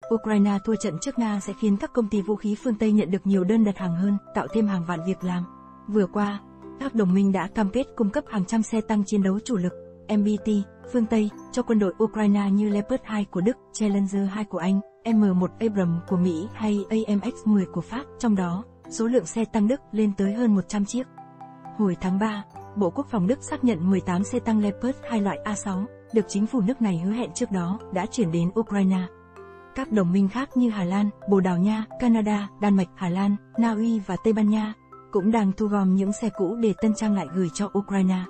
Ukraine thua trận trước Nga sẽ khiến các công ty vũ khí phương Tây nhận được nhiều đơn đặt hàng hơn, tạo thêm hàng vạn việc làm. Vừa qua, các đồng minh đã cam kết cung cấp hàng trăm xe tăng chiến đấu chủ lực, MBT, phương Tây, cho quân đội Ukraine như Leopard 2 của Đức, Challenger 2 của Anh, M1 Abrams của Mỹ hay AMX-10 của Pháp, trong đó, số lượng xe tăng Đức lên tới hơn 100 chiếc. Hồi tháng 3, Bộ Quốc phòng Đức xác nhận 18 xe tăng Leopard 2 loại A6, được chính phủ nước này hứa hẹn trước đó, đã chuyển đến Ukraine. Các đồng minh khác như Hà Lan, Bồ Đào Nha, Canada, Đan Mạch, Hà Lan, Na Uy và Tây Ban Nha cũng đang thu gom những xe cũ để tân trang lại gửi cho Ukraine.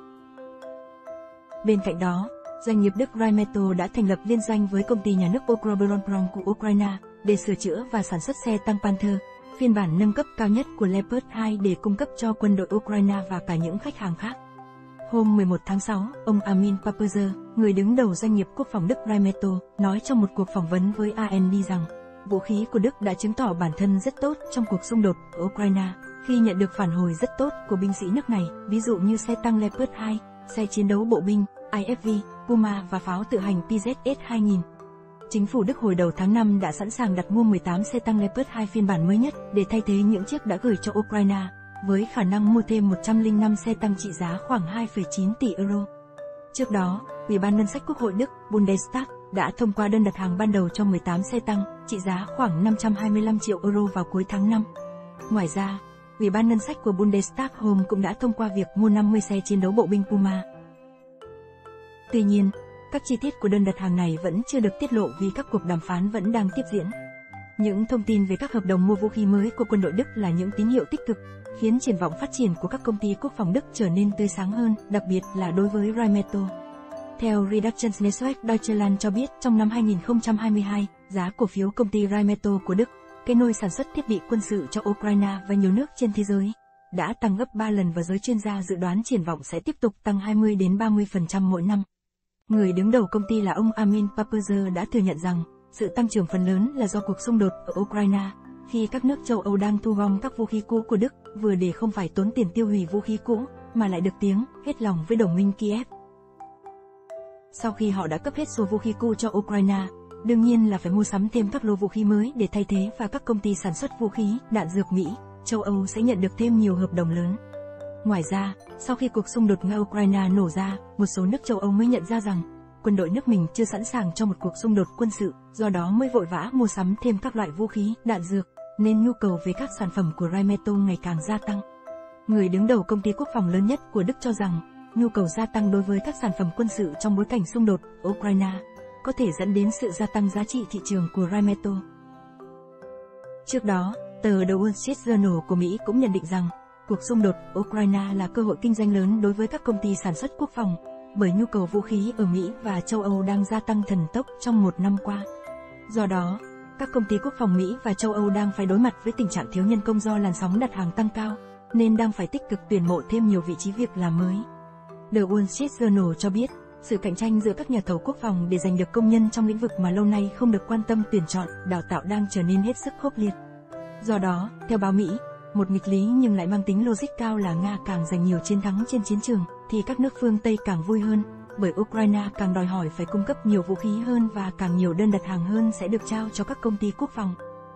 Bên cạnh đó, doanh nghiệp Đức Rheinmetall đã thành lập liên doanh với công ty nhà nước Ukroboronprom của Ukraine để sửa chữa và sản xuất xe tăng Panther, phiên bản nâng cấp cao nhất của Leopard 2 để cung cấp cho quân đội Ukraine và cả những khách hàng khác. Hôm 11 tháng 6, ông Armin Paperzer, người đứng đầu doanh nghiệp quốc phòng Đức Rheinmetall, nói trong một cuộc phỏng vấn với AND rằng, vũ khí của Đức đã chứng tỏ bản thân rất tốt trong cuộc xung đột ở Ukraine, khi nhận được phản hồi rất tốt của binh sĩ nước này, ví dụ như xe tăng Leopard 2, xe chiến đấu bộ binh, IFV, Puma và pháo tự hành PZS-2000. Chính phủ Đức hồi đầu tháng 5 đã sẵn sàng đặt mua 18 xe tăng Leopard 2 phiên bản mới nhất để thay thế những chiếc đã gửi cho Ukraine, với khả năng mua thêm 105 xe tăng trị giá khoảng 2,9 tỷ euro. Trước đó, Ủy ban Ngân sách Quốc hội Đức, Bundestag, đã thông qua đơn đặt hàng ban đầu cho 18 xe tăng, trị giá khoảng 525 triệu euro vào cuối tháng 5. Ngoài ra, Ủy ban Ngân sách của Bundestag hôm cũng đã thông qua việc mua 50 xe chiến đấu bộ binh Puma. Tuy nhiên, các chi tiết của đơn đặt hàng này vẫn chưa được tiết lộ vì các cuộc đàm phán vẫn đang tiếp diễn. Những thông tin về các hợp đồng mua vũ khí mới của quân đội Đức là những tín hiệu tích cực, khiến triển vọng phát triển của các công ty quốc phòng Đức trở nên tươi sáng hơn, đặc biệt là đối với Rheinmetall. Theo Redaktionsnetzwerk Deutschland cho biết, trong năm 2022, giá cổ phiếu công ty Rheinmetall của Đức, cái nôi sản xuất thiết bị quân sự cho Ukraine và nhiều nước trên thế giới, đã tăng gấp 3 lần và giới chuyên gia dự đoán triển vọng sẽ tiếp tục tăng 20-30% mỗi năm. Người đứng đầu công ty là ông Armin Paperzer đã thừa nhận rằng, sự tăng trưởng phần lớn là do cuộc xung đột ở Ukraine, khi các nước châu Âu đang thu gom các vũ khí cũ của Đức, vừa để không phải tốn tiền tiêu hủy vũ khí cũ, mà lại được tiếng hết lòng với đồng minh Kiev. Sau khi họ đã cấp hết số vũ khí cũ cho Ukraine, đương nhiên là phải mua sắm thêm các lô vũ khí mới để thay thế, và các công ty sản xuất vũ khí, đạn dược Mỹ, châu Âu sẽ nhận được thêm nhiều hợp đồng lớn. Ngoài ra, sau khi cuộc xung đột Nga-Ukraine nổ ra, một số nước châu Âu mới nhận ra rằng, quân đội nước mình chưa sẵn sàng cho một cuộc xung đột quân sự, do đó mới vội vã mua sắm thêm các loại vũ khí, đạn dược, nên nhu cầu về các sản phẩm của Rheinmetall ngày càng gia tăng. Người đứng đầu công ty quốc phòng lớn nhất của Đức cho rằng, nhu cầu gia tăng đối với các sản phẩm quân sự trong bối cảnh xung đột ở Ukraine có thể dẫn đến sự gia tăng giá trị thị trường của Rheinmetall. Trước đó, tờ The Wall Street Journal của Mỹ cũng nhận định rằng, cuộc xung đột Ukraine là cơ hội kinh doanh lớn đối với các công ty sản xuất quốc phòng, bởi nhu cầu vũ khí ở Mỹ và châu Âu đang gia tăng thần tốc trong một năm qua. Do đó, các công ty quốc phòng Mỹ và châu Âu đang phải đối mặt với tình trạng thiếu nhân công do làn sóng đặt hàng tăng cao, nên đang phải tích cực tuyển mộ thêm nhiều vị trí việc làm mới. The Wall Street Journal cho biết, sự cạnh tranh giữa các nhà thầu quốc phòng để giành được công nhân trong lĩnh vực mà lâu nay không được quan tâm tuyển chọn, đào tạo đang trở nên hết sức khốc liệt. Do đó, theo báo Mỹ, một nghịch lý nhưng lại mang tính logic cao là Nga càng giành nhiều chiến thắng trên chiến trường, thì các nước phương Tây càng vui hơn, bởi Ukraine càng đòi hỏi phải cung cấp nhiều vũ khí hơn và càng nhiều đơn đặt hàng hơn sẽ được trao cho các công ty quốc phòng.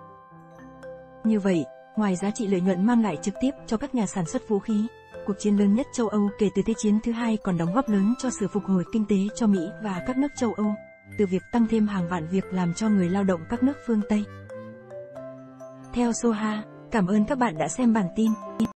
Như vậy, ngoài giá trị lợi nhuận mang lại trực tiếp cho các nhà sản xuất vũ khí, cuộc chiến lớn nhất châu Âu kể từ Thế chiến thứ hai còn đóng góp lớn cho sự phục hồi kinh tế cho Mỹ và các nước châu Âu, từ việc tăng thêm hàng vạn việc làm cho người lao động các nước phương Tây. Theo Soha, cảm ơn các bạn đã xem bản tin.